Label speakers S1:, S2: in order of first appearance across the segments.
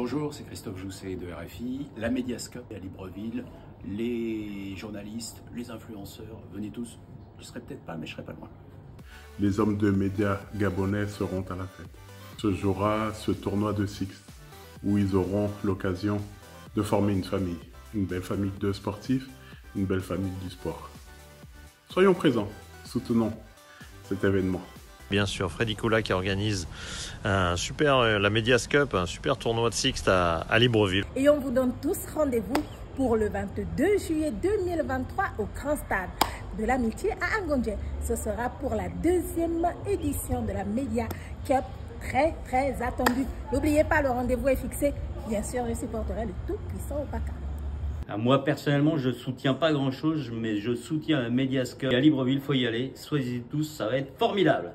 S1: Bonjour, c'est Christophe Jousset de RFI, la Mediascope à Libreville, les journalistes, les influenceurs, venez tous, je ne serai peut-être pas mais je serai pas loin.
S2: Les hommes de médias gabonais seront à la fête. Se jouera ce tournoi de Sixte où ils auront l'occasion de former une belle famille de sportifs, une belle famille du sport. Soyons présents, soutenons cet événement.
S3: Bien sûr, Freddy Koula qui organise la Mediascope, un super tournoi de Sixte à Libreville.
S4: Et on vous donne tous rendez-vous pour le 22 juillet 2023 au Grand Stade de l'Amitié à Ngondje. Ce sera pour la deuxième édition de la Mediascope, très attendue. N'oubliez pas, le rendez-vous est fixé. Bien sûr, je supporterai le tout-puissant Opaka.
S5: Moi, personnellement, je ne soutiens pas grand-chose, mais je soutiens la Mediascope. Et à Libreville, il faut y aller. Soyez-y tous, ça va être formidable.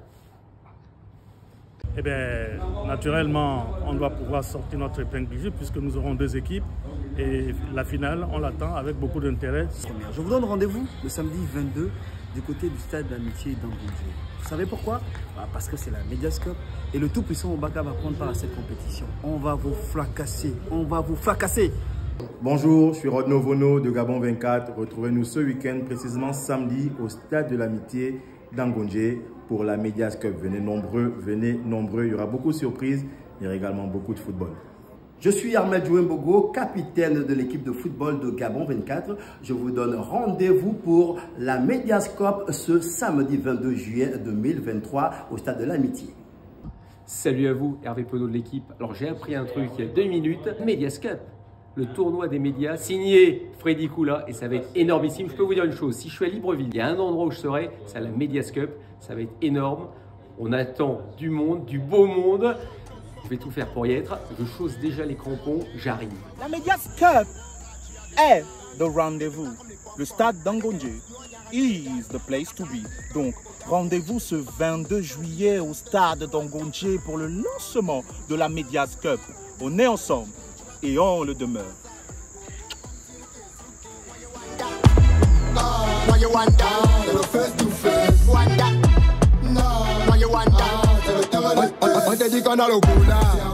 S6: Eh bien, naturellement, on doit pouvoir sortir notre épingle du jeu puisque nous aurons deux équipes et la finale, on l'attend avec beaucoup d'intérêt.
S7: Je vous donne rendez-vous le samedi 22 du côté du stade d'Amitié d'Angondje. Vous savez pourquoi? Parce que c'est la Mediascope et le tout-puissant Opaka va prendre part à cette compétition. On va vous fracasser, on va vous fracasser.
S8: Bonjour, je suis Rodno Vono de Gabon 24. Retrouvez-nous ce week-end, précisément samedi, au stade de l'Amitié d'Angondje pour la Mediascope. Venez nombreux, il y aura beaucoup de surprises, il y aura également beaucoup de football.
S9: Je suis Ahmed Jouembogo, capitaine de l'équipe de football de Gabon 24. Je vous donne rendez-vous pour la Mediascope ce samedi 22 juillet 2023 au stade de l'Amitié.
S10: Salut à vous, Hervé Penaud de l'équipe. Alors j'ai appris un truc il y a 2 minutes, Mediascope, le tournoi des médias, signé Freddy Koula, et ça va être énormissime. Je peux vous dire une chose, si je suis à Libreville, il y a un endroit où je serai, c'est à la Mediascope, ça va être énorme. On attend du monde, du beau monde. Je vais tout faire pour y être. Je chausse déjà les crampons, j'arrive.
S11: La Mediascope est le rendez-vous. Le stade d'Angondje is the place to be. Donc, rendez-vous ce 22 juillet au stade d'Angondje pour le lancement de la Mediascope. On est ensemble et on le demeure.
S12: On te dit qu'on a le goût là.